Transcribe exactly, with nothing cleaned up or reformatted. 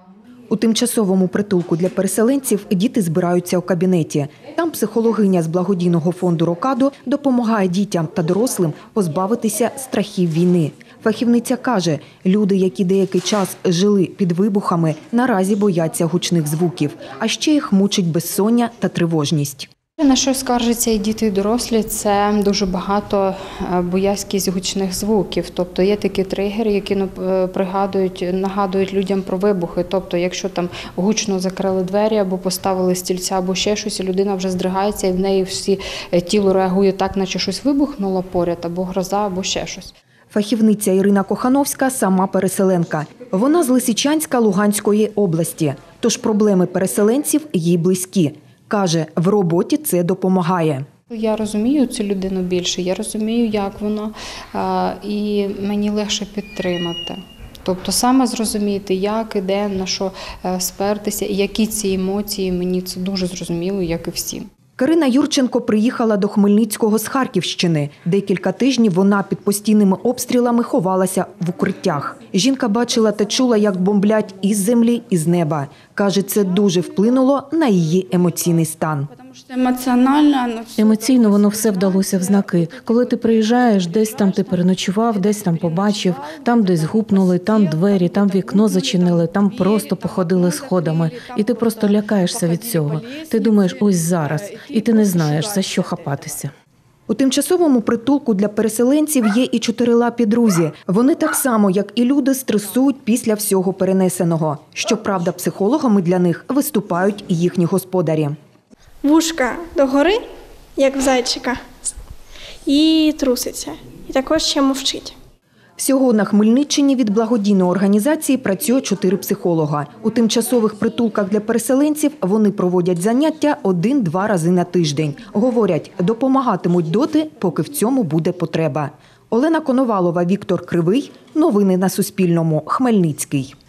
У тимчасовому притулку для переселенців діти збираються у кабінеті. Там психологиня з благодійного фонду «Рокадо» допомагає дітям та дорослим позбавитися страхів війни. Фахівниця каже, люди, які деякий час жили під вибухами, наразі бояться гучних звуків, а ще їх мучить безсоння та тривожність. На що скаржаться і діти, і дорослі, це дуже багато боязкість гучних звуків. Тобто є такі тригери, які пригадують, нагадують людям про вибухи. Тобто якщо там гучно закрили двері або поставили стільця або ще щось, і людина вже здригається і в неї всі тіло реагує так, наче щось вибухнуло поряд, або гроза, або ще щось. Фахівниця Ірина Кохановська – сама переселенка. Вона з Лисичанська Луганської області. Тож проблеми переселенців їй близькі. Каже, в роботі це допомагає. Я розумію цю людину більше, я розумію, як вона, і мені легше підтримати. Тобто саме зрозуміти, як і де, на що спертися, і які ці емоції, мені це дуже зрозуміло, як і всім. Карина Юрченко приїхала до Хмельницького з Харківщини. Декілька тижнів вона під постійними обстрілами ховалася в укриттях. Жінка бачила та чула, як бомблять із землі, і з неба. Каже, це дуже вплинуло на її емоційний стан. Емоційно воно все вдалося в знаки. Коли ти приїжджаєш, десь там ти переночував, десь там побачив, там десь гупнули, там двері, там вікно зачинили, там просто походили сходами. І ти просто лякаєшся від цього. Ти думаєш, ось зараз, і ти не знаєш, за що хапатися. У тимчасовому притулку для переселенців є і чотирилапі друзі. Вони так само, як і люди, стресують після всього перенесеного. Щоправда, психологами для них виступають і їхні господарі. Вушка догори, як в зайчика, і труситься. І також ще мовчить. Всього на Хмельниччині від благодійної організації працює чотири психолога. У тимчасових притулках для переселенців вони проводять заняття один-два рази на тиждень. Говорять, допомагатимуть доти, поки в цьому буде потреба. Олена Коновалова, Віктор Кривий. Новини на Суспільному. Хмельницький.